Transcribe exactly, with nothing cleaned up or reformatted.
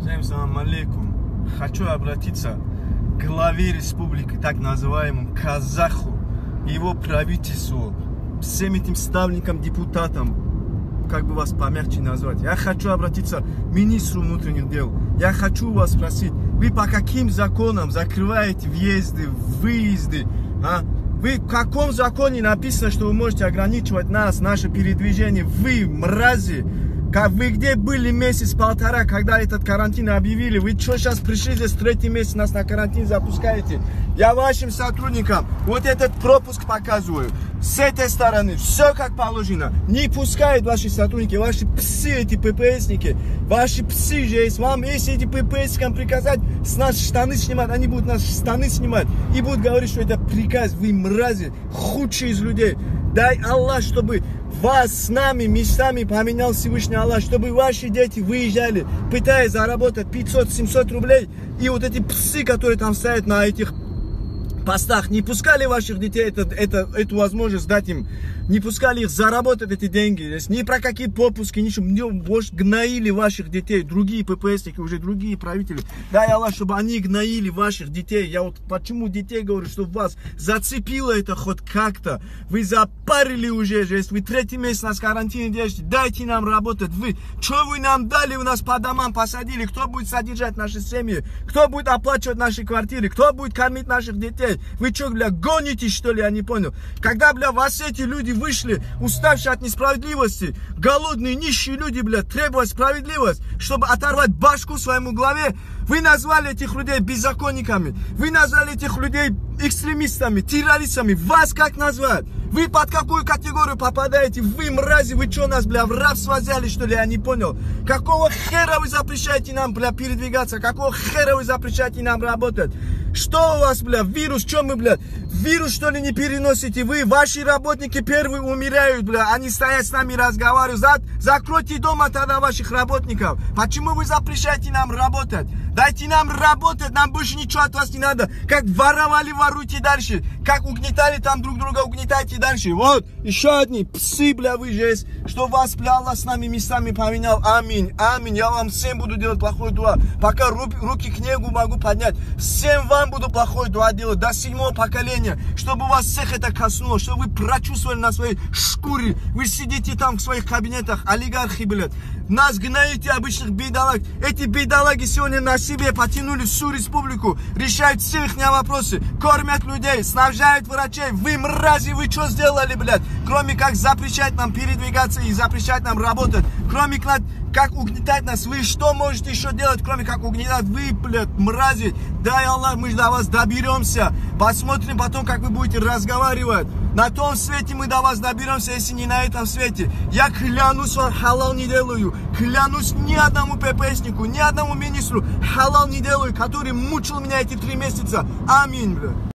Всем салам алейкум. Хочу обратиться к главе республики, так называемому казаху, его правительству, всем этим ставленникам, депутатам, как бы вас помягче назвать. Я хочу обратиться к министру внутренних дел. Я хочу вас спросить, вы по каким законам закрываете въезды, выезды? А? Вы в каком законе написано, что вы можете ограничивать нас, наше передвижение? Вы, мрази! Как вы где были месяц-полтора, когда этот карантин объявили? Вы что сейчас пришли здесь третий месяц, нас на карантин запускаете? Я вашим сотрудникам вот этот пропуск показываю. С этой стороны все как положено. Не пускают ваши сотрудники, ваши псы, эти ППСники. Ваши псы же есть. Вам, если эти ППСникам приказать с нас штаны снимать, они будут нас штаны снимать. И будут говорить, что это приказ. Вы мрази, худшие из людей. Дай Аллах, чтобы вас с нами местами поменял Всевышний Аллах, чтобы ваши дети выезжали, пытаясь заработать пятьсот-семьсот рублей, и вот эти псы, которые там стоят на этих постах, не пускали ваших детей это, это, эту возможность дать им, не пускали их заработать эти деньги, ни про какие попуски, ничего, может, гноили ваших детей, другие ППСники, уже другие правители. Дай Аллах, чтобы они гноили ваших детей. Я вот почему детей говорю, что вас зацепило это хоть как-то. Вы запарили уже, же, если вы третий месяц нас в карантине держите, дайте нам работать. Вы, что вы нам дали, у нас по домам посадили, кто будет содержать наши семьи, кто будет оплачивать наши квартиры, кто будет кормить наших детей? Вы что, бля, гонитесь, что ли, я не понял. Когда, бля, вас эти люди вышли, уставшие от несправедливости, голодные, нищие люди, бля, требовать справедливость, чтобы оторвать башку своему главе, вы назвали этих людей беззаконниками, вы назвали этих людей экстремистами, террористами. Вас как назвать? Вы под какую категорию попадаете? Вы мрази, вы что нас, бля, в рабство взяли, что ли, я не понял. Какого хера вы запрещаете нам, бля, передвигаться? Какого хера вы запрещаете нам работать? Что у вас, бля, вирус, что мы, бля, вирус, что ли, не переносите? Вы, ваши работники первые умирают, бля, они стоят с нами разговаривают. За, закройте дома тогда ваших работников. Почему вы запрещаете нам работать? Дайте нам работать, нам больше ничего от вас не надо. Как воровали, воруйте дальше. Как угнетали, там друг друга угнетайте дальше. Вот, еще одни псы, бля, вы же есть. Что вас, бля, Аллах с нами местами поменял. Аминь, аминь. Я вам всем буду делать плохой дуа. Пока руки, руки к небу могу поднять. Всем вам буду плохой дуа делать. До седьмого поколения. Чтобы вас всех это коснулось. Чтобы вы прочувствовали на своей шкуре. Вы сидите там в своих кабинетах. Олигархи, блядь. Нас гноите, обычных бедолаг. Эти бедолаги сегодня на себе потянули всю республику. Решают все их вопросы. Кормят людей, снабжают врачей. Вы мрази, вы что сделали, блядь? Кроме как запрещать нам передвигаться и запрещать нам работать. Кроме как угнетать нас. Вы что можете еще делать, кроме как угнетать? Вы, блядь, мрази. Дай Аллах, мы до вас доберемся. Посмотрим потом, как вы будете разговаривать. На том свете мы до вас доберемся, если не на этом свете. Я клянусь вам, халал не делаю. Клянусь ни одному ППСнику, ни одному министру халал не делаю, который мучил меня эти три месяца. Аминь, бля.